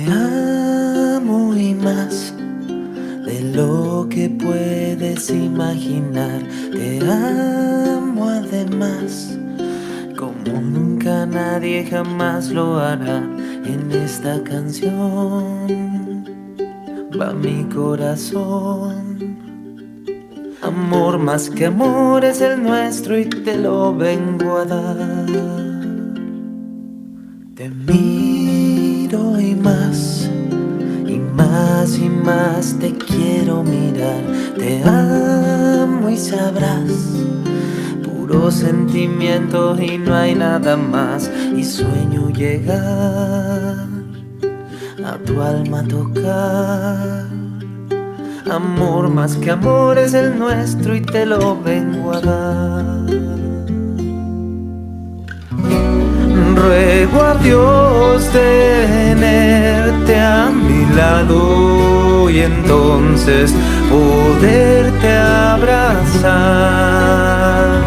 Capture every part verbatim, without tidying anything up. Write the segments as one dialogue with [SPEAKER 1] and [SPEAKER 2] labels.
[SPEAKER 1] amo y más de lo que puedes imaginar. Te amo además, como nunca nadie jamás lo hará. En esta canción va mi corazón. Amor más que amor es el nuestro y te lo vengo a dar. Te miro y más, y más y más te quiero mirar. Te amo y sabrás, puro sentimiento y no hay nada más. Y sueño llegar a tu alma tocar. Amor más que amor es el nuestro y te lo vengo a dar. Ruego a Dios tenerte a mi lado y entonces poderte abrazar.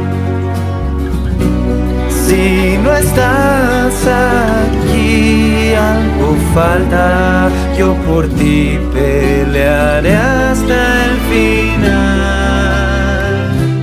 [SPEAKER 1] Si no estás aquí, algo falta. Yo por ti pelearé hasta el final.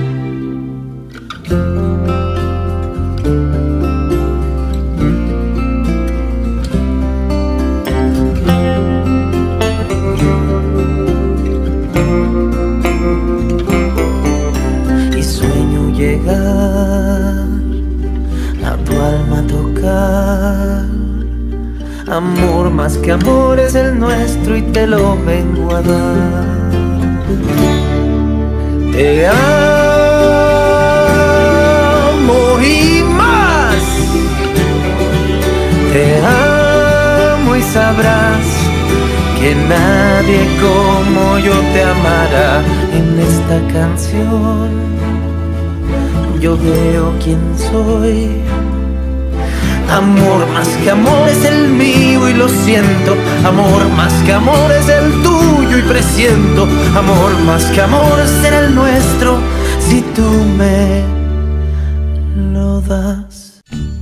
[SPEAKER 1] Y sueño llegar a tu alma tocar. Amor más que amor es el nuestro y te lo vengo a dar. Te amo y más. Te amo y sabrás que nadie como yo te amará. En esta canción yo veo quién soy. Amor más que amor es el mío y lo siento. Amor más que amor es el tuyo y presiento. Amor más que amor será el nuestro si tú me lo das.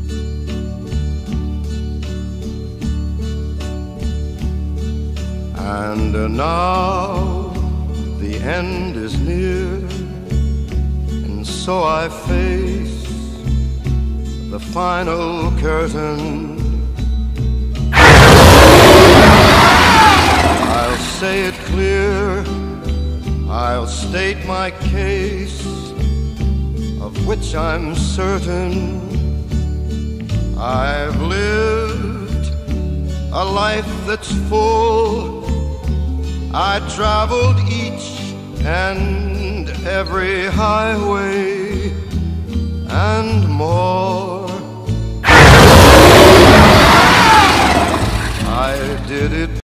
[SPEAKER 2] And now the end is near, and so I face the final curtain. I'll say it clear, I'll state my case, of which I'm certain. I've lived a life that's full. I traveled each and every highway and more. I did it